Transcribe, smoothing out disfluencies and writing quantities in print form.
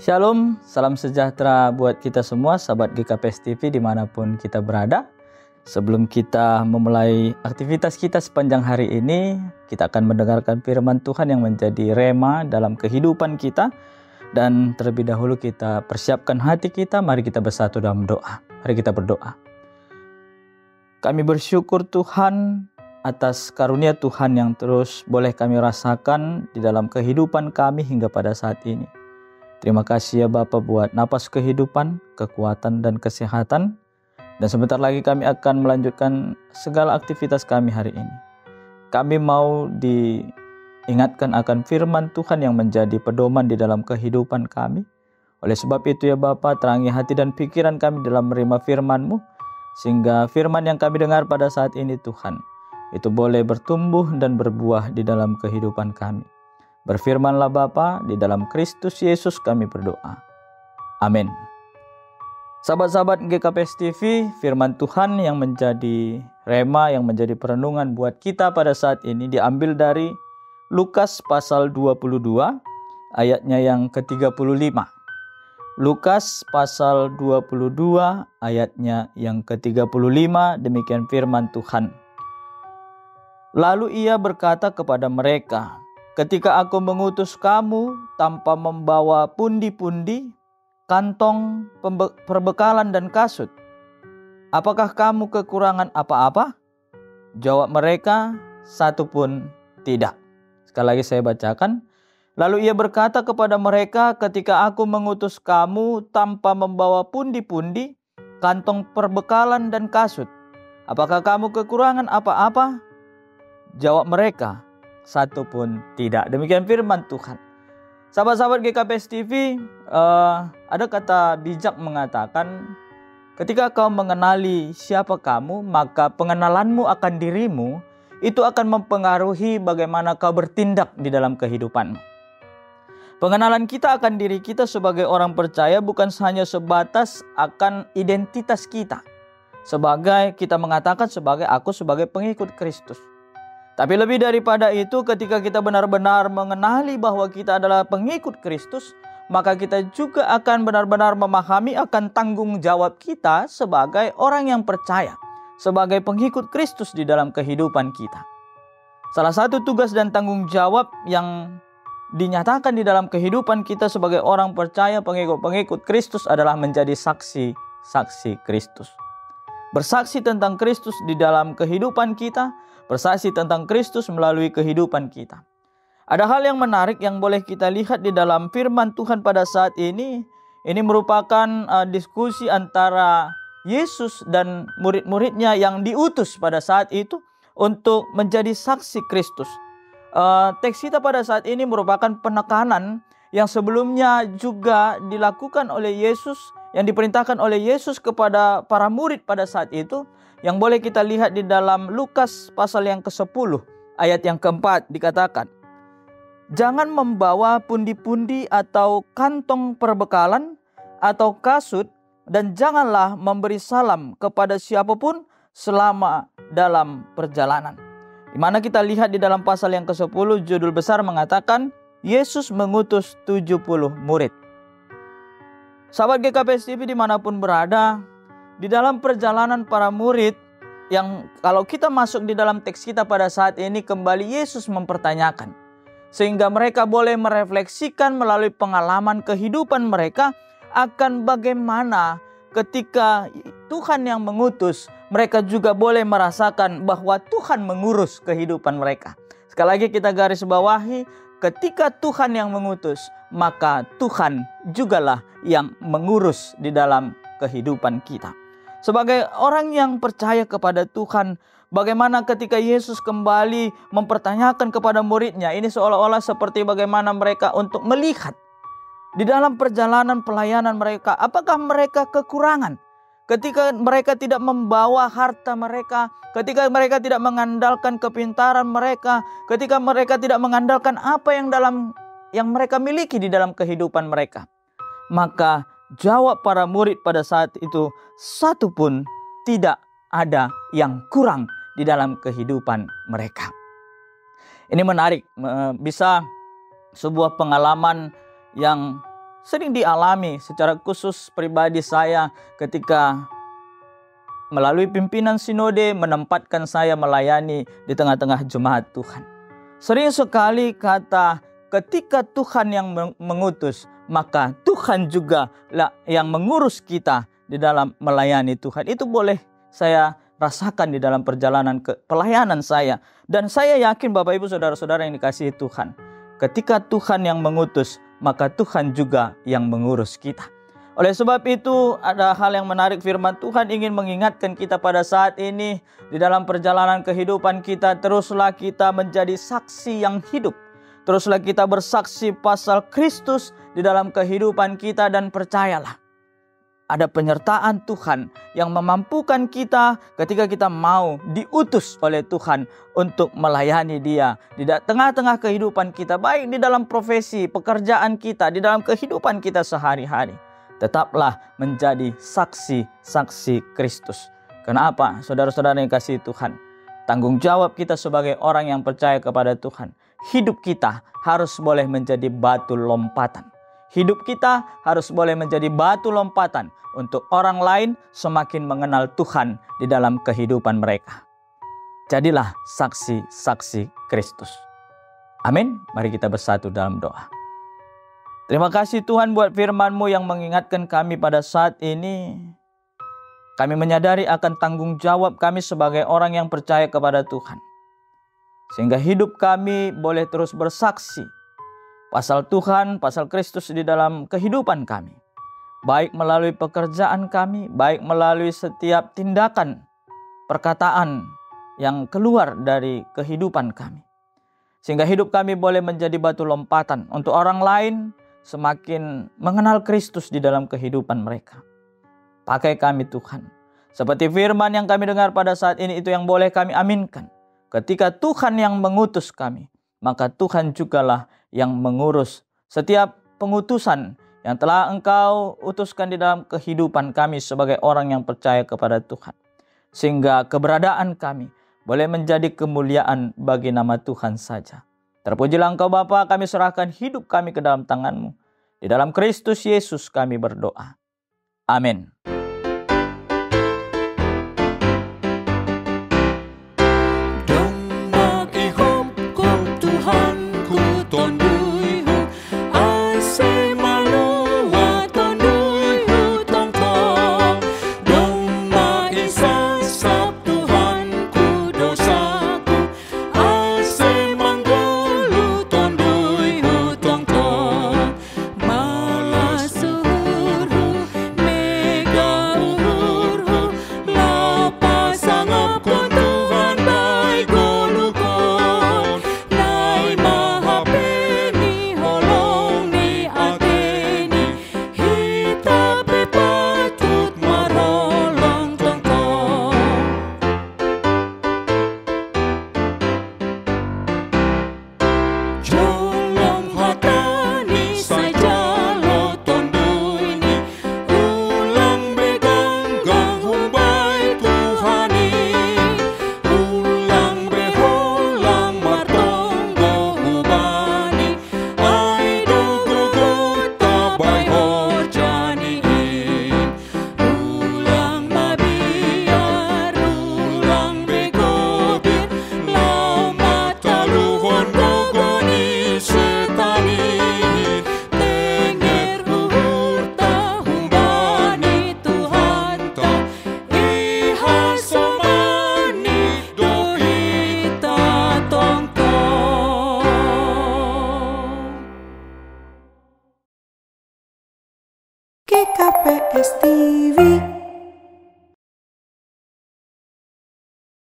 Shalom, salam sejahtera buat kita semua, sahabat GKPS TV dimanapun kita berada. Sebelum kita memulai aktivitas kita sepanjang hari ini, kita akan mendengarkan firman Tuhan yang menjadi rema dalam kehidupan kita. Dan terlebih dahulu kita persiapkan hati kita, mari kita bersatu dalam doa. Mari kita berdoa. Kami bersyukur Tuhan atas karunia Tuhan yang terus boleh kami rasakan di dalam kehidupan kami hingga pada saat ini. Terima kasih ya Bapa buat napas kehidupan, kekuatan dan kesehatan. Dan sebentar lagi kami akan melanjutkan segala aktivitas kami hari ini. Kami mau diingatkan akan firman Tuhan yang menjadi pedoman di dalam kehidupan kami. Oleh sebab itu ya Bapa, terangi hati dan pikiran kami dalam menerima firman-Mu. Sehingga firman yang kami dengar pada saat ini Tuhan, itu boleh bertumbuh dan berbuah di dalam kehidupan kami. Berfirmanlah Bapa, di dalam Kristus Yesus kami berdoa. Amin. Sahabat-sahabat GKPS TV, firman Tuhan yang menjadi rema, yang menjadi perenungan buat kita pada saat ini diambil dari Lukas pasal 22, ayatnya yang ke-35. Lukas pasal 22, ayatnya yang ke-35, demikian firman Tuhan. Lalu ia berkata kepada mereka, "Ketika aku mengutus kamu tanpa membawa pundi-pundi, kantong perbekalan dan kasut, apakah kamu kekurangan apa-apa?" Jawab mereka, "Satu pun tidak." Sekali lagi saya bacakan. Lalu ia berkata kepada mereka, "Ketika aku mengutus kamu tanpa membawa pundi-pundi, kantong perbekalan dan kasut, apakah kamu kekurangan apa-apa?" Jawab mereka, "Satu pun tidak." Demikian firman Tuhan. Sahabat-sahabat GKPS TV, ada kata bijak mengatakan, ketika kau mengenali siapa kamu, maka pengenalanmu akan dirimu itu akan mempengaruhi bagaimana kau bertindak di dalam kehidupanmu. Pengenalan kita akan diri kita sebagai orang percaya bukan hanya sebatas akan identitas kita. Sebagai kita mengatakan aku sebagai pengikut Kristus. Tapi lebih daripada itu, ketika kita benar-benar mengenali bahwa kita adalah pengikut Kristus, maka kita juga akan benar-benar memahami akan tanggung jawab kita sebagai orang yang percaya, sebagai pengikut Kristus di dalam kehidupan kita. Salah satu tugas dan tanggung jawab yang dinyatakan di dalam kehidupan kita sebagai orang percaya, pengikut Kristus adalah menjadi saksi Kristus. Bersaksi tentang Kristus di dalam kehidupan kita, bersaksi tentang Kristus melalui kehidupan kita. Ada hal yang menarik yang boleh kita lihat di dalam firman Tuhan pada saat ini. Ini merupakan diskusi antara Yesus dan murid-muridnya yang diutus pada saat itu untuk menjadi saksi Kristus. Teks kita pada saat ini merupakan penekanan yang sebelumnya juga dilakukan oleh Yesus, yang diperintahkan oleh Yesus kepada para murid pada saat itu, yang boleh kita lihat di dalam Lukas pasal yang ke-10 ayat yang ke-4 dikatakan, "Jangan membawa pundi-pundi atau kantong perbekalan atau kasut, dan janganlah memberi salam kepada siapapun selama dalam perjalanan." Di mana kita lihat di dalam pasal yang ke-10 judul besar mengatakan Yesus mengutus 70 murid. Sahabat GKPS TV dimanapun berada, di dalam perjalanan para murid yang kalau kita masuk di dalam teks kita pada saat ini, kembali Yesus mempertanyakan. Sehingga mereka boleh merefleksikan melalui pengalaman kehidupan mereka akan bagaimana ketika Tuhan yang mengutus, mereka juga boleh merasakan bahwa Tuhan mengurus kehidupan mereka. Sekali lagi kita garis bawahi, ketika Tuhan yang mengutus, maka Tuhan jugalah yang mengurus di dalam kehidupan kita. Sebagai orang yang percaya kepada Tuhan, bagaimana ketika Yesus kembali mempertanyakan kepada muridnya, ini seolah-olah seperti bagaimana mereka untuk melihat di dalam perjalanan pelayanan mereka, apakah mereka kekurangan? Ketika mereka tidak membawa harta mereka, ketika mereka tidak mengandalkan kepintaran mereka, ketika mereka tidak mengandalkan apa yang mereka miliki di dalam kehidupan mereka. Maka jawab para murid pada saat itu, satu pun tidak ada yang kurang di dalam kehidupan mereka. Ini menarik, bisa sebuah pengalaman yang sering dialami secara khusus pribadi saya ketika melalui pimpinan sinode menempatkan saya melayani di tengah-tengah jemaat Tuhan. Sering sekali kata ketika Tuhan yang mengutus, maka Tuhan juga lah yang mengurus kita di dalam melayani Tuhan. Itu boleh saya rasakan di dalam perjalanan pelayanan saya. Dan saya yakin Bapak Ibu Saudara-saudara yang dikasihi Tuhan, ketika Tuhan yang mengutus, maka Tuhan juga yang mengurus kita. Oleh sebab itu ada hal yang menarik, firman Tuhan ingin mengingatkan kita pada saat ini. Di dalam perjalanan kehidupan kita, teruslah kita menjadi saksi yang hidup. Teruslah kita bersaksi pasal Kristus di dalam kehidupan kita, dan percayalah, ada penyertaan Tuhan yang memampukan kita ketika kita mau diutus oleh Tuhan untuk melayani Dia di tengah-tengah kehidupan kita, baik di dalam profesi, pekerjaan kita, di dalam kehidupan kita sehari-hari. Tetaplah menjadi saksi-saksi Kristus. Kenapa? Saudara-saudara yang kasih Tuhan, tanggung jawab kita sebagai orang yang percaya kepada Tuhan, hidup kita harus boleh menjadi batu lompatan. Hidup kita harus boleh menjadi batu lompatan untuk orang lain semakin mengenal Tuhan di dalam kehidupan mereka. Jadilah saksi-saksi Kristus. Amin. Mari kita bersatu dalam doa. Terima kasih Tuhan buat firman-Mu yang mengingatkan kami pada saat ini. Kami menyadari akan tanggung jawab kami sebagai orang yang percaya kepada Tuhan, sehingga hidup kami boleh terus bersaksi pasal Tuhan, pasal Kristus di dalam kehidupan kami. Baik melalui pekerjaan kami, baik melalui setiap tindakan, perkataan yang keluar dari kehidupan kami. Sehingga hidup kami boleh menjadi batu lompatan untuk orang lain semakin mengenal Kristus di dalam kehidupan mereka. Pakai kami Tuhan. Seperti firman yang kami dengar pada saat ini, itu yang boleh kami aminkan. Ketika Tuhan yang mengutus kami, maka Tuhan jugalah yang mengurus setiap pengutusan yang telah Engkau utuskan di dalam kehidupan kami sebagai orang yang percaya kepada Tuhan. Sehingga keberadaan kami boleh menjadi kemuliaan bagi nama Tuhan saja. Terpujilah Engkau Bapa, kami serahkan hidup kami ke dalam tangan-Mu. Di dalam Kristus Yesus kami berdoa. Amin. GKPS TV.